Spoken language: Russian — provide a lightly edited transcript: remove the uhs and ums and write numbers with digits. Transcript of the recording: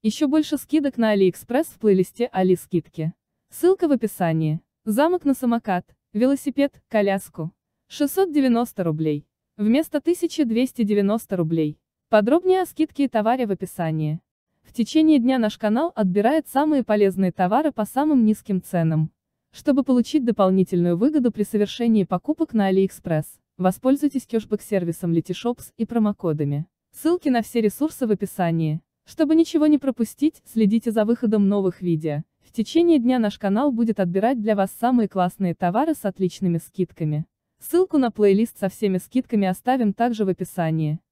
Еще больше скидок на AliExpress в плейлисте Али скидки. Ссылка в описании. Замок на самокат, велосипед, коляску. 690 рублей. Вместо 1290 рублей. Подробнее о скидке и товаре в описании. В течение дня наш канал отбирает самые полезные товары по самым низким ценам. Чтобы получить дополнительную выгоду при совершении покупок на AliExpress, воспользуйтесь кэшбэк-сервисом Letyshops и промокодами. Ссылки на все ресурсы в описании. Чтобы ничего не пропустить, следите за выходом новых видео. В течение дня наш канал будет отбирать для вас самые классные товары с отличными скидками. Ссылку на плейлист со всеми скидками оставим также в описании.